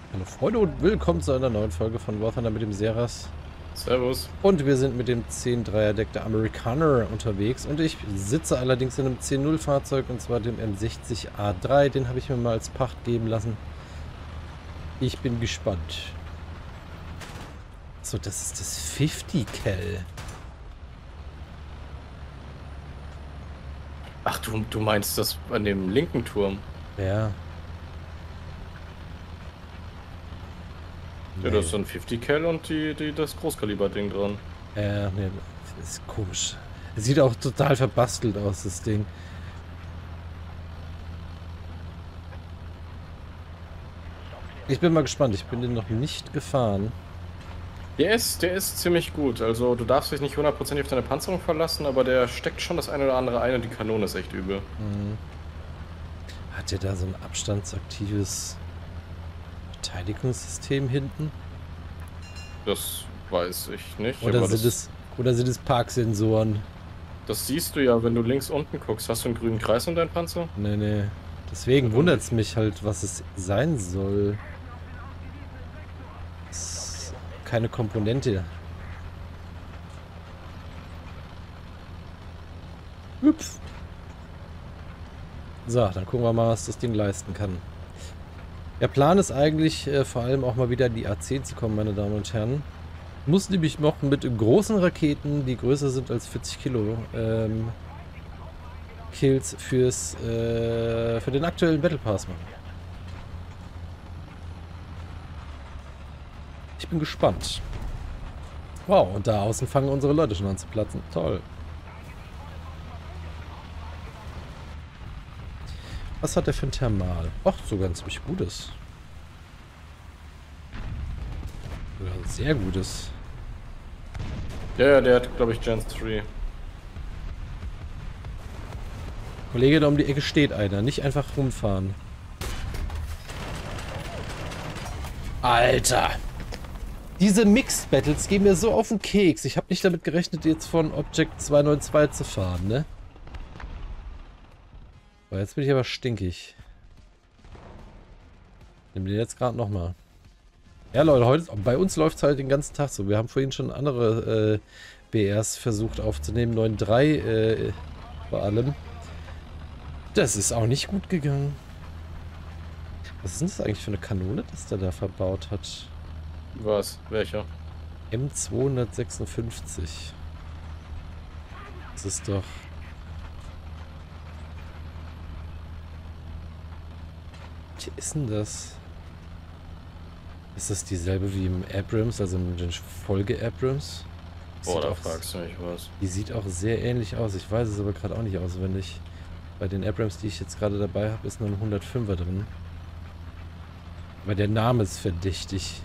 Hallo Freunde und willkommen zu einer neuen Folge von War Thunder mit dem Seras. Servus. Und wir sind mit dem 10-3er Deck der Amerikaner unterwegs und ich sitze allerdings in einem 10-0 Fahrzeug und zwar dem M60A3. Den habe ich mir mal als Pacht geben lassen. Ich bin gespannt. So, das ist das 50 Cal. Ach, du meinst das an dem linken Turm? Ja. Ja, da ist so ein 50 Cal und das Großkaliber-Ding dran. Nee, das ist komisch. Es sieht auch total verbastelt aus, das Ding. Ich bin mal gespannt. Ich bin den noch nicht gefahren. Der ist ziemlich gut. Also du darfst dich nicht hundertprozentig auf deine Panzerung verlassen, aber der steckt schon das eine oder andere ein und die Kanone ist echt übel. Mhm. Hat der da so ein abstandsaktives Verteidigungssystem hinten? Das weiß ich nicht. Oder Aber sind es Parksensoren? das siehst du ja, wenn du links unten guckst. Hast du einen grünen Kreis um deinen Panzer? Nee, nee. Deswegen wundert es mich halt, was es sein soll. Ist keine Komponente. Ups. So, dann gucken wir mal, was das Ding leisten kann. Der Plan ist eigentlich, vor allem auch mal wieder in die A10 zu kommen, meine Damen und Herren. Muss nämlich noch mit großen Raketen, die größer sind als 40 Kilo, Kills für den aktuellen Battle Pass machen. Ich bin gespannt. Wow, und da außen fangen unsere Leute schon an zu platzen. Toll. Was hat der für ein Thermal? Ach, sogar ein ziemlich gutes. Sogar ein sehr gutes. Ja, der hat, glaube ich, Gen 3. Kollege, da um die Ecke steht einer. Nicht einfach rumfahren. Alter! Diese Mixed Battles gehen mir so auf den Keks. Ich habe nicht damit gerechnet, jetzt von Object 292 zu fahren, ne? Aber jetzt bin ich aber stinkig. Nimm den jetzt gerade nochmal. Ja, Leute, heute, bei uns läuft es halt den ganzen Tag so. Wir haben vorhin schon andere BRs versucht aufzunehmen. 9.3 vor allem. Das ist auch nicht gut gegangen. Was ist denn das eigentlich für eine Kanone, das der da verbaut hat? Was? Welcher? M256. Das ist doch... Was ist denn das? Ist das dieselbe wie im Abrams, also in den Folge Abrams? Boah, da fragst du mich was. Die sieht auch sehr ähnlich aus. Ich weiß es aber gerade auch nicht auswendig. Bei den Abrams, die ich jetzt gerade dabei habe, ist nur ein 105er drin. Aber der Name ist verdächtig.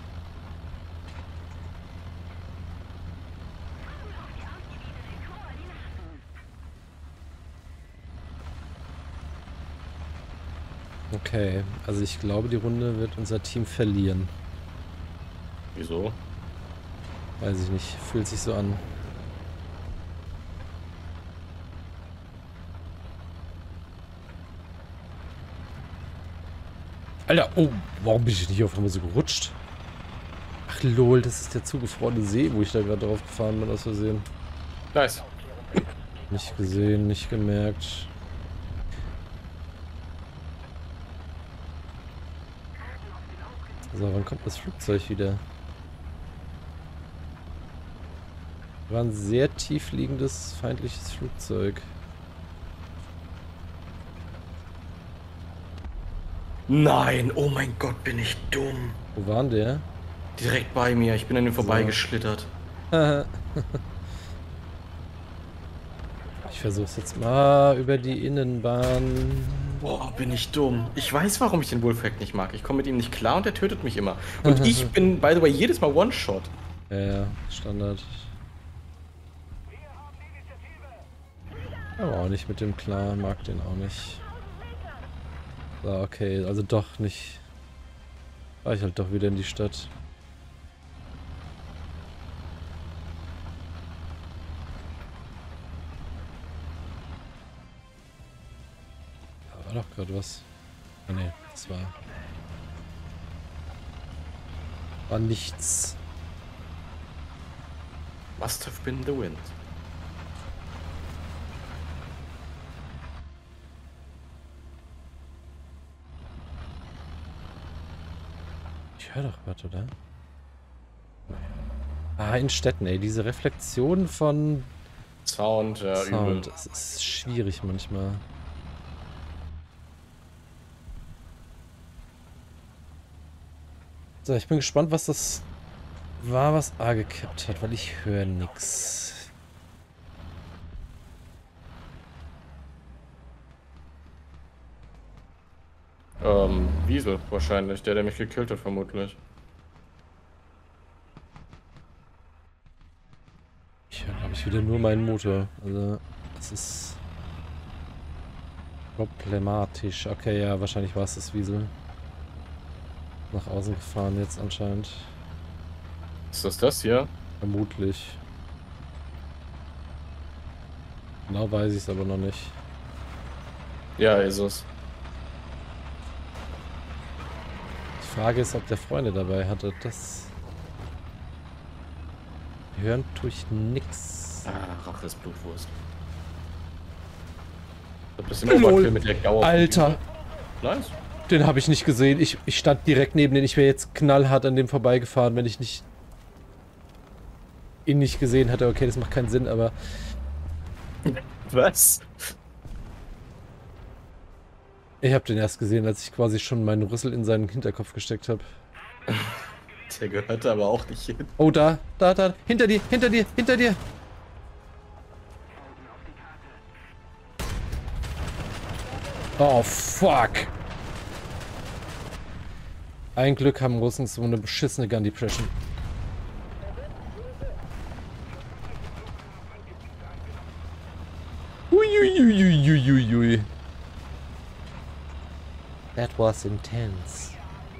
Okay, also ich glaube, die Runde wird unser Team verlieren. Wieso? Weiß ich nicht, fühlt sich so an. Alter, oh, warum bin ich nicht auf einmal so gerutscht? Ach lol, das ist der zugefrorene See, wo ich da gerade drauf gefahren bin, aus Versehen. Nice. Nicht gesehen, nicht gemerkt. So, wann kommt das Flugzeug wieder? War ein sehr tief liegendes, feindliches Flugzeug. Nein, oh mein Gott, bin ich dumm. Wo war denn der? Direkt bei mir, ich bin an ihm vorbeigeschlittert. Ich versuch's jetzt mal über die Innenbahn. Boah, bin ich dumm. Ich weiß, warum ich den Wolfpack nicht mag. Ich komme mit ihm nicht klar und er tötet mich immer. Und ich bin, by the way, jedes Mal One-Shot. Ja, Standard. Aber auch nicht mit dem klar, mag den auch nicht. So, okay, also doch nicht. War ich halt doch wieder in die Stadt. Da war doch gerade was. Ah ne, das war... War nichts. Must have been the wind. Ich höre doch was, oder? Ah, in Städten, ey. Diese Reflexion von Sound, ja, Sound. übel. Das ist schwierig manchmal. So, ich bin gespannt, was das war, was A gekippt hat, weil ich höre nix. Wiesel wahrscheinlich, der mich gekillt hat, vermutlich. Ich höre, glaube ich, wieder nur meinen Motor. Also, das ist problematisch. Okay, ja, wahrscheinlich war es das Wiesel. Nach außen gefahren jetzt anscheinend. Ist das hier? Vermutlich. Genau weiß ich es aber noch nicht. Ja, ist es. Die Frage ist, ob der Freunde dabei hatte. Das hören tue ich nix. Ah, Rache ist Blutwurst. Ein bisschen Overkill mit der Gauer. Alter, Nice. den habe ich nicht gesehen. Ich stand direkt neben den. Ich wäre jetzt knallhart an dem vorbeigefahren, wenn ich nicht ihn nicht gesehen hätte. Okay, das macht keinen Sinn, aber Was? ich habe den erst gesehen, als ich quasi schon meinen Rüssel in seinen Hinterkopf gesteckt habe. Der gehört aber auch nicht hin. Oh, da, hinter dir, hinter dir, hinter dir. Oh, fuck. Ein Glück haben Russen so eine beschissene Gun Depression. Uiuiuiuiui. That was intense.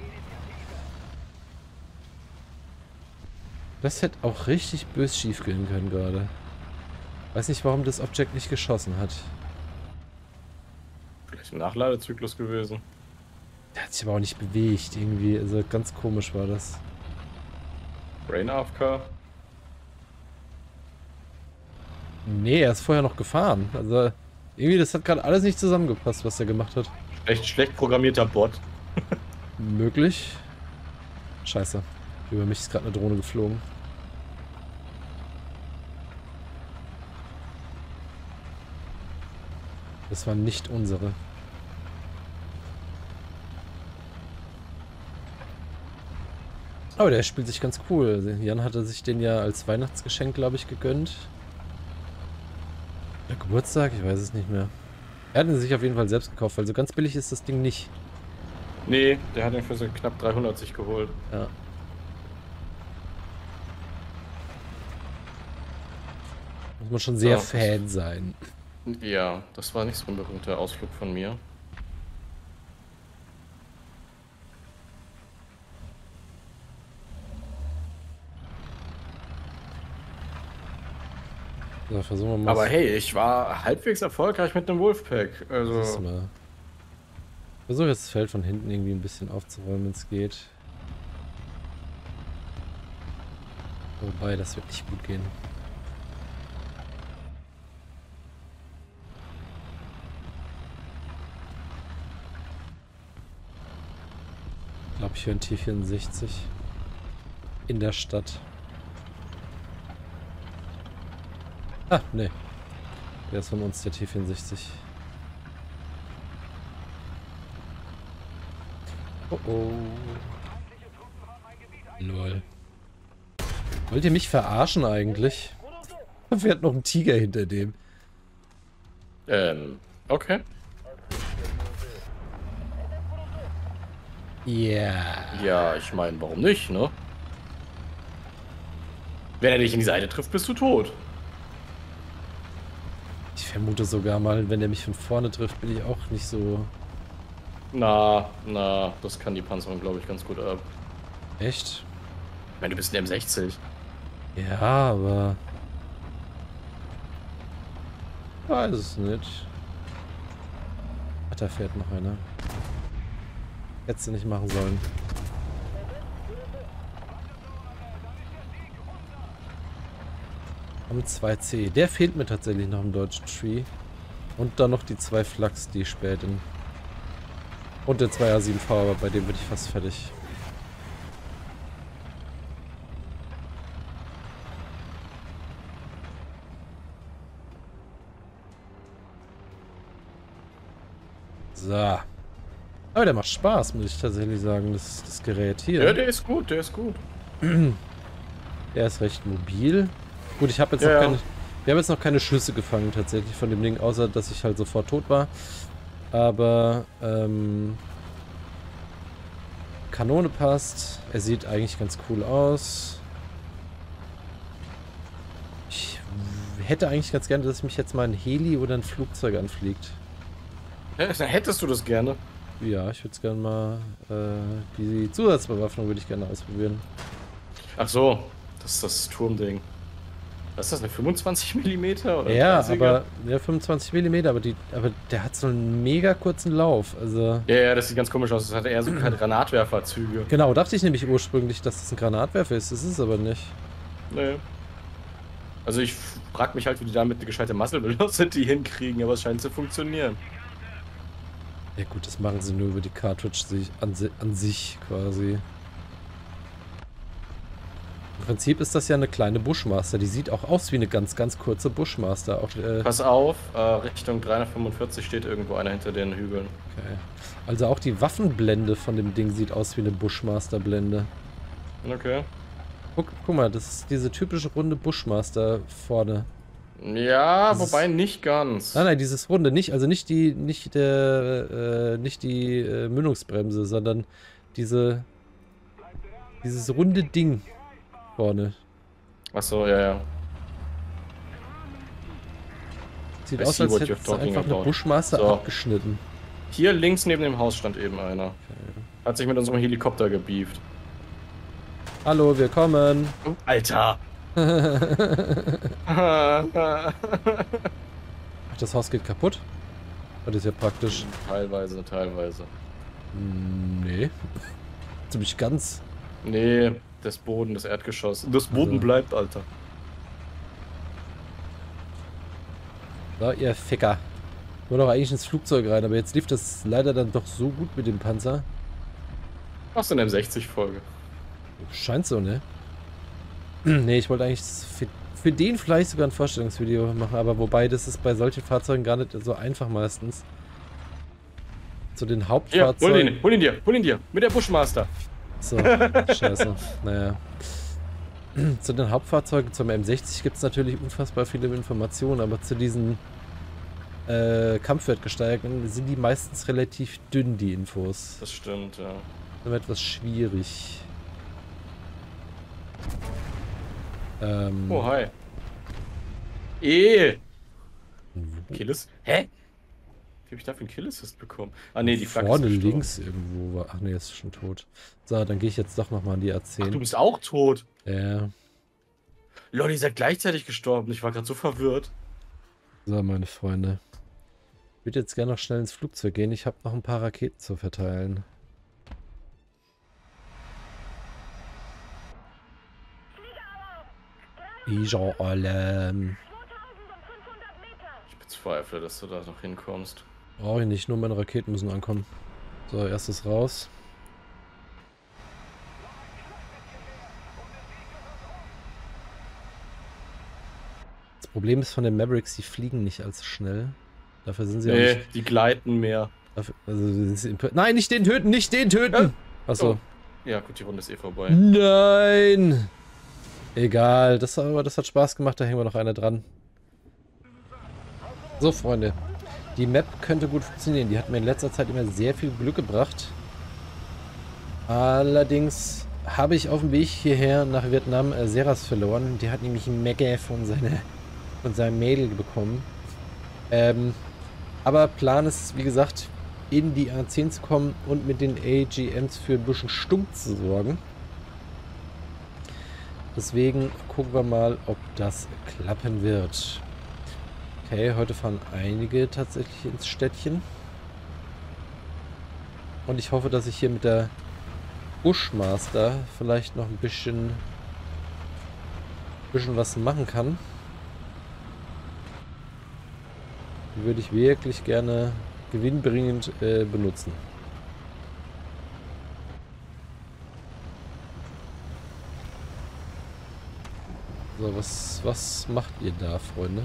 Das hätte auch richtig bös schief gehen können gerade. Weiß nicht, warum das Objekt nicht geschossen hat. Vielleicht ein Nachladezyklus gewesen. Der hat sich aber auch nicht bewegt irgendwie. Also ganz komisch war das. Brain AFK. Nee, er ist vorher noch gefahren. Also irgendwie, das hat gerade alles nicht zusammengepasst, was er gemacht hat. Schlecht programmierter Bot. Möglich. Scheiße. Über mich ist gerade eine Drohne geflogen. Das war nicht unsere. Aber der spielt sich ganz cool. Also Jan hatte sich den ja als Weihnachtsgeschenk, glaube ich, gegönnt. Der Geburtstag? Ich weiß es nicht mehr. Er hat ihn sich auf jeden Fall selbst gekauft, weil so ganz billig ist das Ding nicht. Nee, der hat ihn für so knapp 300 sich geholt. Ja. Muss man schon sehr Fan sein. Ja, das war nicht so ein berühmter Ausflug von mir. So, versuchen wir mal. Aber hey, ich war halbwegs erfolgreich mit dem Wolfpack. Also. Versuche jetzt das Feld von hinten irgendwie ein bisschen aufzuräumen, wenn es geht. Wobei, das wird nicht gut gehen. Ich glaube, ich höre ein T64 in der Stadt. Ah, nee. Der ist von uns, der T64. Oh oh. Lol. Wollt ihr mich verarschen eigentlich? Da fährt noch ein Tiger hinter dem. Okay. Ja. Ja, ich meine, warum nicht, ne? Wenn er dich in die Seite trifft, bist du tot. Ich vermute sogar mal, wenn er mich von vorne trifft, bin ich auch nicht so... Na, das kann die Panzerung, glaube ich, ganz gut ab. Echt? Ich meine, du bist ein M60. Ja, aber... Weiß es nicht. Ach, da fährt noch einer. Hättest du nicht machen sollen. Am 2C. Der fehlt mir tatsächlich noch im Dodge Tree. Und dann noch die 2 Flaks, die späten. Und der 2A7V, aber bei dem bin ich fast fertig. So. Aber der macht Spaß, muss ich tatsächlich sagen, das Gerät hier. Ja, der ist gut, der ist gut. Der ist recht mobil. Gut, ich habe jetzt noch keine... Wir haben jetzt noch keine Schüsse gefangen tatsächlich von dem Ding, außer dass ich halt sofort tot war. Aber, Kanone passt. Er sieht eigentlich ganz cool aus. Ich hätte eigentlich ganz gerne, dass mich jetzt mal ein Heli oder ein Flugzeug anfliegt. Ja, hättest du das gerne? Ja, ich würde es gerne mal, die Zusatzbewaffnung würde ich gerne ausprobieren. Ach so, das ist das Turmding. Was ist das, eine 25 mm oder? Ja, aber ja, 25 mm, aber der hat so einen mega kurzen Lauf, also... Ja, das sieht ganz komisch aus, das hat eher so keine Granatwerferzüge. Genau, dachte ich nämlich ursprünglich, dass das ein Granatwerfer ist, das ist es aber nicht. Nee. Also ich frag mich halt, wie die damit eine gescheite Muscle Velocity hinkriegen, aber es scheint zu funktionieren. Ja gut, das machen sie nur über die Cartridge an sich quasi. Im Prinzip ist das ja eine kleine Bushmaster. Die sieht auch aus wie eine ganz, ganz kurze Bushmaster. Auch, Pass auf, Richtung 345 steht irgendwo einer hinter den Hügeln. Okay. Also auch die Waffenblende von dem Ding sieht aus wie eine Bushmaster-Blende. Okay. Guck mal, das ist diese typische runde Bushmaster vorne. Ja, dieses, wobei nicht ganz. Nein, dieses runde, nicht die Mündungsbremse, sondern dieses runde Ding vorne. Achso, ja. Sieht aus, als hätte es einfach eine Bushmaster abgeschnitten. Hier links neben dem Haus stand eben einer. Okay. Hat sich mit unserem Helikopter gebieft. Hallo, wir kommen. Alter! Ach, das Haus geht kaputt? Das ist ja praktisch. Teilweise. Nee. Ziemlich ganz. Nee, das Boden, das Erdgeschoss. Das Boden bleibt, Alter. So, ihr Ficker. Ich wollte doch eigentlich ins Flugzeug rein, aber jetzt lief das leider dann doch so gut mit dem Panzer. Machst du in der M60-Folge? Scheint so, ne? Ne, ich wollte eigentlich für den vielleicht sogar ein Vorstellungsvideo machen, aber wobei, das ist bei solchen Fahrzeugen gar nicht so einfach meistens. Zu den Hauptfahrzeugen... Ja, hol ihn dir, mit der Bushmaster. So, scheiße. Naja. Zu den Hauptfahrzeugen, zum M60 gibt es natürlich unfassbar viele Informationen, aber zu diesen Kampfwertgesteigerten sind die meistens relativ dünn, die Infos. Das stimmt, ja. Das ist etwas schwierig. Oh, hi. Killis? Hä? Wie habe ich dafür einen Kill-Assist bekommen? Ah ne, die Flagge vorne links irgendwo war. Ach ne, ist schon tot. So, dann gehe ich jetzt doch nochmal an die A10. Ach, du bist auch tot? Ja. Lol, ihr seid gleichzeitig gestorben. Ich war gerade so verwirrt. So, meine Freunde. Ich würde jetzt gerne noch schnell ins Flugzeug gehen. Ich habe noch ein paar Raketen zu verteilen. Ich bezweifle, dass du da noch hinkommst. Brauche ich nicht, nur meine Raketen müssen ankommen. So, erstes raus. Das Problem ist von den Mavericks, die fliegen nicht allzu schnell. Dafür sind sie auch nicht... die gleiten mehr. Dafür, nein, nicht den töten, nicht den töten! Achso. Oh. Ja, gut, die Runde ist eh vorbei. Nein! Egal, das hat Spaß gemacht, da hängen wir noch eine dran. So, Freunde. Die Map könnte gut funktionieren. Die hat mir in letzter Zeit immer sehr viel Glück gebracht. Allerdings habe ich auf dem Weg hierher nach Vietnam Seras verloren. Die hat nämlich ein Mega von seinem Mädel bekommen. Aber Plan ist, wie gesagt, in die A10 zu kommen und mit den AGMs für ein bisschen Stunk zu sorgen. Deswegen gucken wir mal, ob das klappen wird. Okay, heute fahren einige tatsächlich ins Städtchen. Und ich hoffe, dass ich hier mit der Bushmaster vielleicht noch ein bisschen was machen kann. Die würde ich wirklich gerne gewinnbringend benutzen. So, was macht ihr da, Freunde?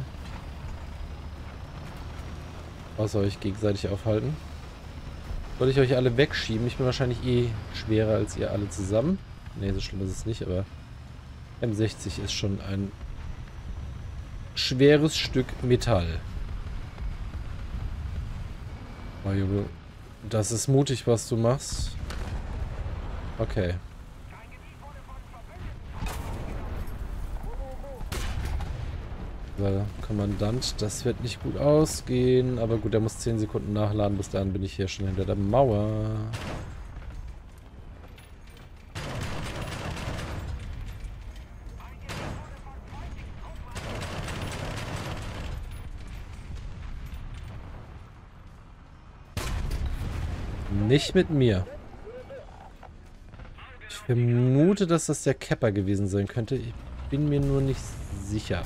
Außer euch gegenseitig aufhalten. Soll ich euch alle wegschieben? Ich bin wahrscheinlich eh schwerer als ihr alle zusammen. Ne, so schlimm ist es nicht, aber M60 ist schon ein schweres Stück Metall. Oh Junge, das ist mutig, was du machst. Okay. Kommandant, das wird nicht gut ausgehen. Aber gut, er muss 10 Sekunden nachladen. Bis dahin bin ich hier schon hinter der Mauer. Nicht mit mir. Ich vermute, dass das der Kepper gewesen sein könnte. Ich bin mir nur nicht sicher.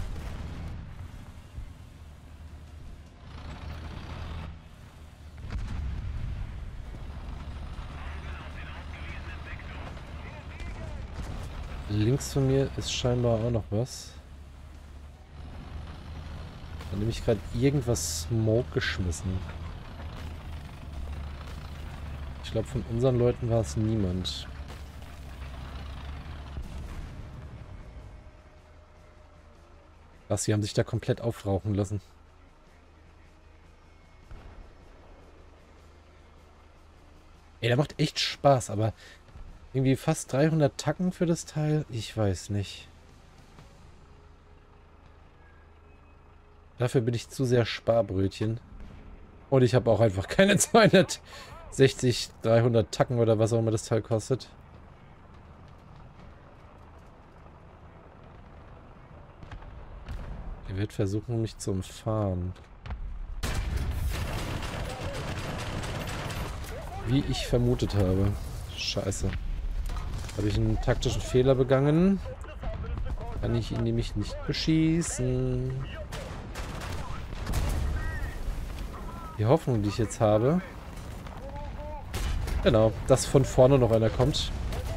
Links von mir ist scheinbar auch noch was. Da nehme ich gerade irgendwas Smoke geschmissen. Ich glaube, von unseren Leuten war es niemand. Was, sie haben sich da komplett aufrauchen lassen. Ey, der macht echt Spaß, aber irgendwie fast 300 Tacken für das Teil? Ich weiß nicht. Dafür bin ich zu sehr Sparbrötchen. Und ich habe auch einfach keine 260, 300 Tacken oder was auch immer das Teil kostet. Er wird versuchen, mich zu umfahren. Wie ich vermutet habe. Scheiße. Habe ich einen taktischen Fehler begangen? Kann ich ihn nämlich nicht beschießen. Die Hoffnung, die ich jetzt habe. Genau, dass von vorne noch einer kommt.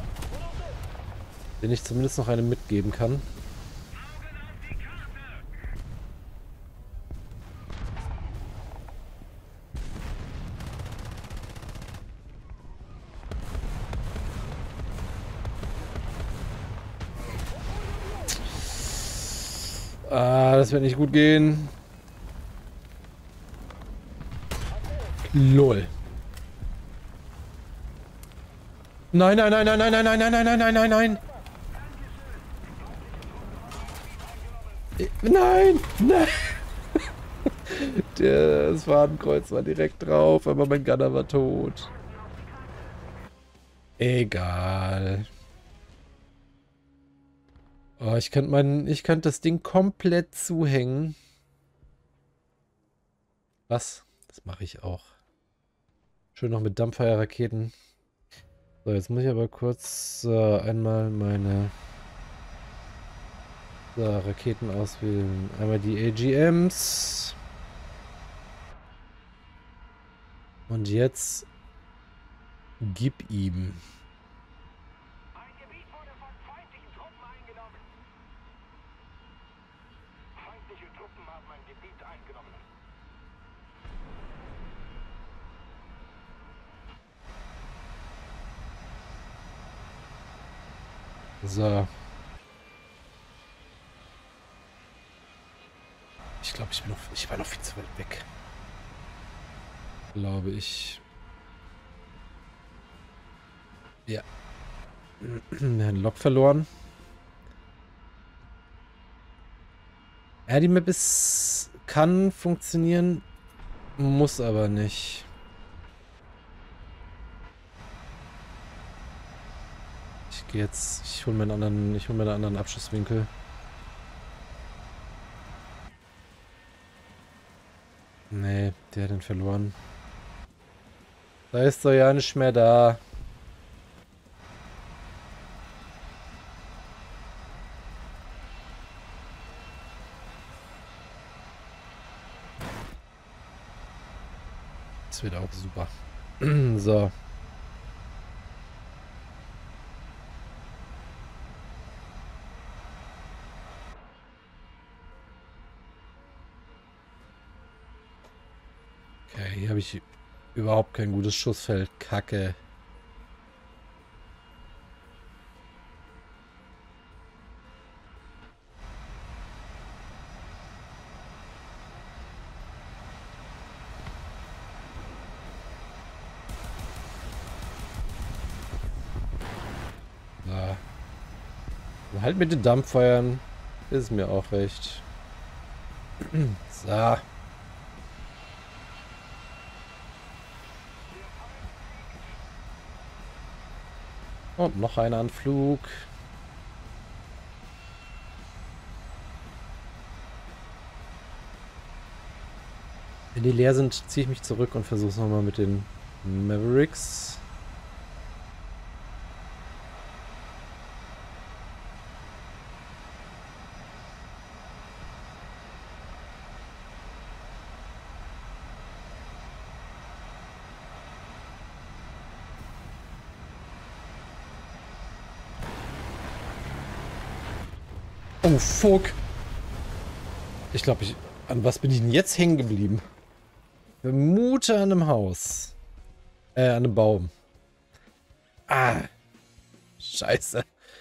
Den ich zumindest noch einem mitgeben kann. Ah, das wird nicht gut gehen. LOL. Nein, nein, nein, nein, nein, nein, nein, nein, nein, nein, nein, nein, nein. Nein, nein. Das Fadenkreuz war direkt drauf, aber mein Gunner war tot. Egal. Oh, ich könnte das Ding komplett zuhängen. Was? Das mache ich auch. Schön noch mit Dampffeuerraketen. So, jetzt muss ich aber kurz einmal meine Raketen auswählen. Einmal die AGMs. Und jetzt gib ihm. Ein Gebiet wurde von feindlichen Truppen eingenommen. Feindliche Truppen haben ein Gebiet eingenommen. So. Ich glaube, ich war noch viel zu weit weg. Glaube ich. Ja. Ein Lok verloren. Ja, die Map kann funktionieren, muss aber nicht. Ich gehe jetzt, ich hole mir einen anderen Abschusswinkel. Nee, der hat den verloren. Da ist doch ja nicht mehr da. Das wird auch super. So. Okay, hier habe ich überhaupt kein gutes Schussfeld. Kacke. Na. Halt mit den Dampffeuern. Ist mir auch recht. So. Und noch ein Anflug. Wenn die leer sind, ziehe ich mich zurück und versuche es nochmal mit den Mavericks. Oh, fuck. Ich glaube, an was bin ich denn jetzt hängen geblieben? Vermute an einem Haus. An einem Baum. Ah. Scheiße.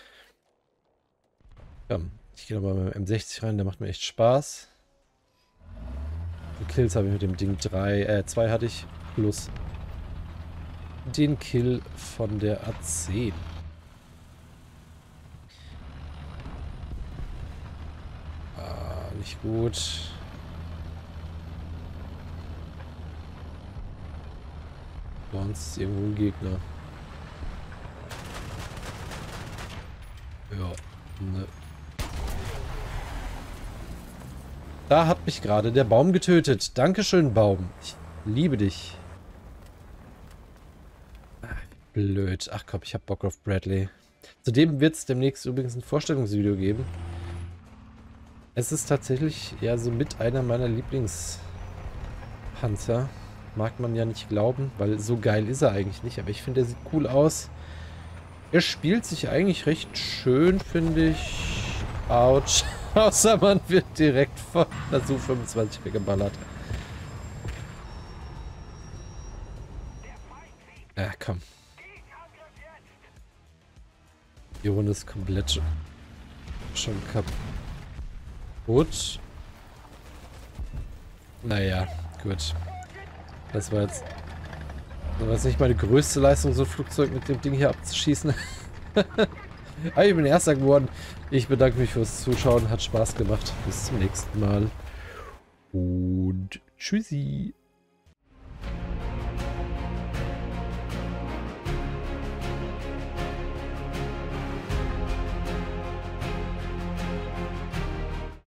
Komm, ich gehe nochmal mit dem M60 rein, der macht mir echt Spaß. Die Kills habe ich mit dem Ding 2 hatte ich. Plus den Kill von der A10. Nicht gut. Sonst ist irgendwo ein Gegner. Ja, ne. Da hat mich gerade der Baum getötet. Dankeschön, Baum. Ich liebe dich. Ach, blöd. Ach komm, ich hab Bock auf Bradley. Zudem wird es demnächst übrigens ein Vorstellungsvideo geben. Es ist tatsächlich ja so mit einer meiner Lieblingspanzer. Mag man ja nicht glauben, weil so geil ist er eigentlich nicht. Aber ich finde, er sieht cool aus. Er spielt sich eigentlich recht schön, finde ich. Autsch. Außer man wird direkt von der Su-25 weggeballert. Ja, komm. Die Runde ist komplett schon kaputt. Gut. Naja, gut. Das war jetzt nicht meine größte Leistung, so ein Flugzeug mit dem Ding hier abzuschießen. Aber ich bin Erster geworden. Ich bedanke mich fürs Zuschauen. Hat Spaß gemacht. Bis zum nächsten Mal. Und tschüssi.